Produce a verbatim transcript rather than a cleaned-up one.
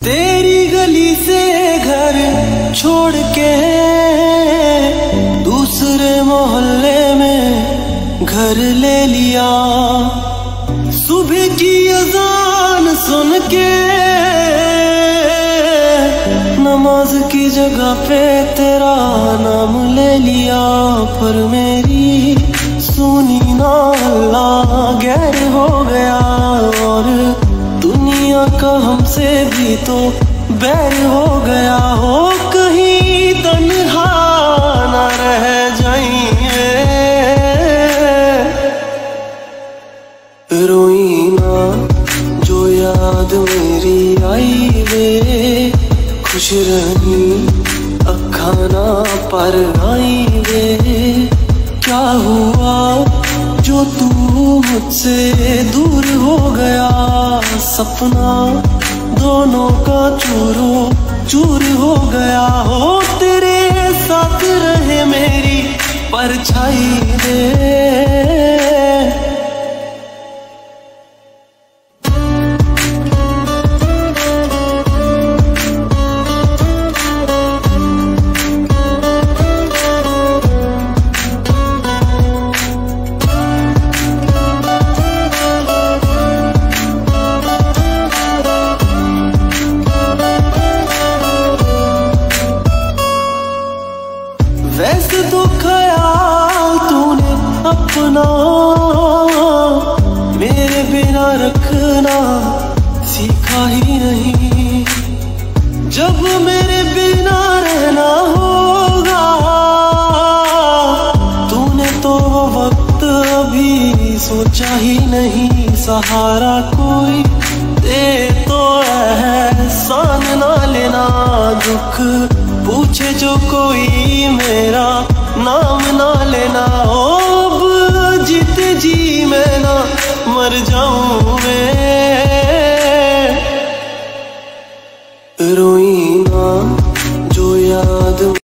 तेरी गली से घर छोड़ के दूसरे मोहल्ले में घर ले लिया। सुबह की अजान सुन के नमाज की जगह पे तेरा नाम ले लिया। पर मेरी सुनी ना अल्लाह गैर हो गया और दुनिया का हमसे भी तो बैर हो गया। हो कहीं तन्हा न रह जाइए, रोई ना जो याद मेरी आई वे, खुश रही अखा ना पर आई वे। क्या हुआ जो तू मुझसे दूर हो गया, सपना दोनों का चूरो चूर हो गया। हो तेरे साथ रहे मेरी परछाई दे। वैसे तो ख्याल तूने अपना मेरे बिना रखना सीखा ही नहीं। जब मेरे बिना रहना होगा तूने तो वो वक्त अभी सोचा ही नहीं। सहारा कोई दे तो एहसान ना लेना, दुख पूछे जो कोई मेरा नाम ना लेना। ओ अब जीते जी मैं ना मर जाऊं